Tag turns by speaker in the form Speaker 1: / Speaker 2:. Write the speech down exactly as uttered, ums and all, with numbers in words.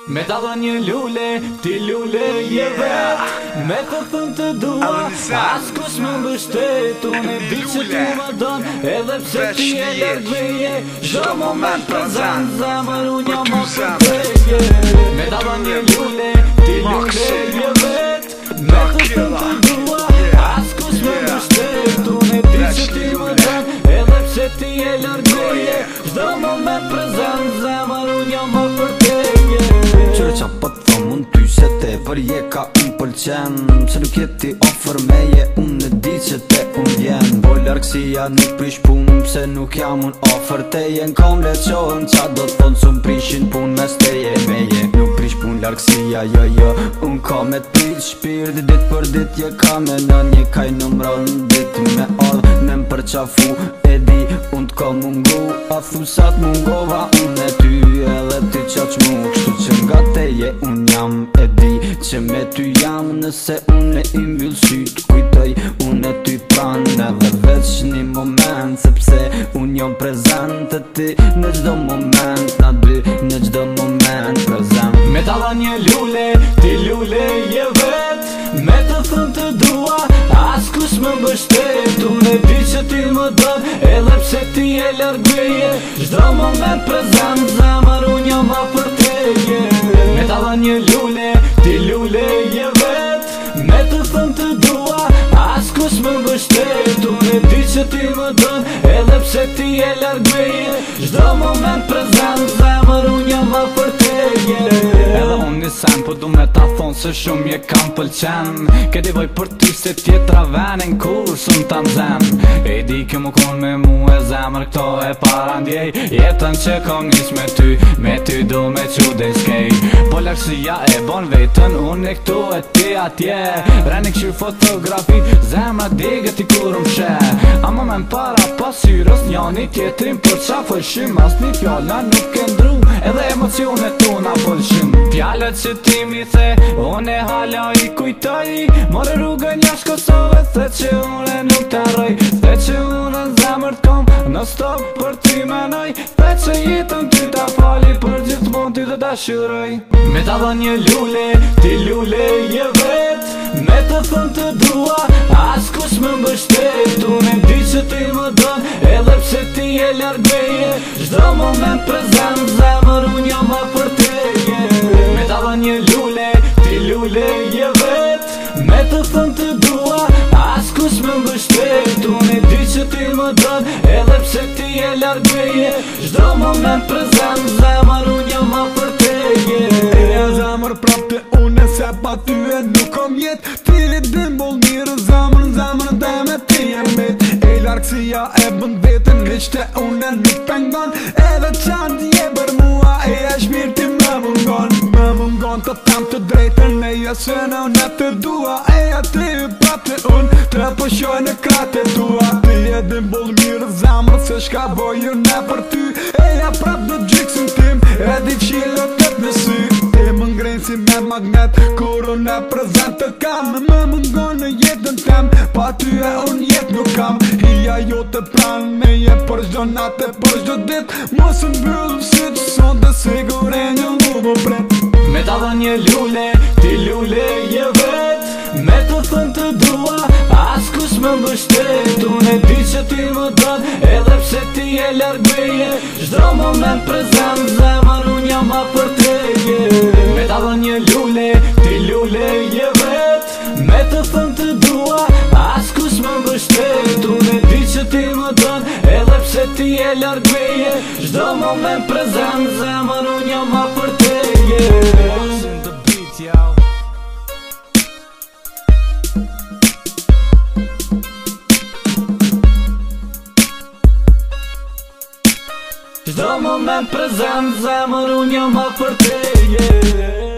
Speaker 1: Me ta dha një lule, ti lule je vet. Me të thënë të dua, as kush më mbështet. Unë e di që ti më don, edhe pse ti e larg meje. Çdo moment prezant, zemër unë jam për teje. Me ta dha një lule, ti lule je vet. Me të thënë të dua, as kush më mbështet. Unë e di që ti më don, edhe pse ti e larg meje. Çdo moment prezant, zemër unë jam për teje.
Speaker 2: Qërë qa po të thëmë unë ty se te për je ka unë pëlqen. Se nuk jeti ofër meje, unë e di që te unë vjen. Po larkësia nuk prish punë, pse nuk jam unë ofër teje. Në kom le qohën qa do të thonë, s'unë prishin punë mes teje meje. Nuk prish punë larkësia, jo jo, unë ka me t'prit shpirt. Dit për dit je ka me në një kaj numron. Dit me ardhë me më përqafu, e di unë t'ka mungu. A thusat mungova, unë e ty edhe ty qaq mu. Kështu që nga teje unë jam, e di që me ty jam. Nëse unë e imbyll syt, kujtoj unë e ty pran. Edhe veç një moment, sepse unë jam prezent. E ti në gjdo moment, na dy në gjdo moment prezent.
Speaker 1: Me ta dha një lule, ti lule je vet. Me të thënë të dua, as kush më mbështet. Unë e di që ti më don, edhe pse ti e larg meje. Çdo moment prezent, zemër unë jam për teje. Me ta dha një lule, ti lule je vet. Me të thënë të dua, as kush më mbështet. Unë e di që ti më don, edhe pse ti e larg meje. Çdo moment prezent, zemër unë jam për teje. Edhe unë një sen, po du me ta thonë se shumë je kam pëlqen. Këti voj për ty se tjetra venin kur sëm të nxen. E di kjo më konë me mu e zemër këto e para ndjej. Jetën që kom njës me ty, me ty du me qu dhe skej. Po lakësia e bon vetën, unë e këtu e ti atje. Reni këshir fotografit, zemra digët i kur më she. Ama me m'para pasyrës njani tjetrin, për qa fëllshim as një fjalla nuk e ndru. Edhe emocionet tu na fëllshim. Fjallet që ti mi the, unë e hala i kujtoj. More rrugën jash Kosovë, the që unë e nuk të arroj. The që unë në zemër t'kom, në stop për ty menoj. The që jetën ty t'a fali, për gjithmon ty të dashuroj. Me ta dha një lule, ti lule je vet. Me të thënë të dua, as kush më mbështet. Unë e di që ti më don, edhe pse ti e larg meje. Çdo moment prezent, zemër unë jam për teje. Me ta dha një lule, ti lule je vet. Me të thënë të dua, as kush më mbështet. Unë e di që ti më don, edhe pse ti e larg meje. Çdo moment prezent, zemër unë jam për teje.
Speaker 3: E zemër prap të une, se pa ty e nuk kom jet. Ti e dim bol mirë, zemër në zemër dhe me ti e met. E larkësia e bënd vetën, veç të une nuk pengon. Edhe qanë je bër mua, e e shmirë ti me mungon. Me mungon të tam të drejtën, e jesë në unë të dua. E aty prap të unë, të pëshoj në kratë e dua. Ti e dim bol mirë, zemër, se shka bojë në për ty. E ja prap do gjikësën tim, e di qilë të të në sy. E më ngrenë si me magnet, kur unë e prezent të kam. Me më ngonë në jetën tem, pa ty e unë jetë nuk kam. Hia jo të pranë meje, për gjdo natë e për gjdo dit. Mos më bëllë si që son dhe sigur e një mu më pret.
Speaker 1: Me ta dha një lule, ti lule je vet. Me të thënë të dua, as kush më mbështet. Unë e di që ti më don, edhe pse ti e larg meje. Çdo moment prezent, zemër unë jam për teje. Me ta dha një lule, ti lule je vet. Me të thënë të dua, as kush më mbështet. Unë e di që ti më don, edhe pse ti e larg meje. Çdo moment prezent, zemër unë jam për teje. Çdo moment prezent, zemër unë jam për teje.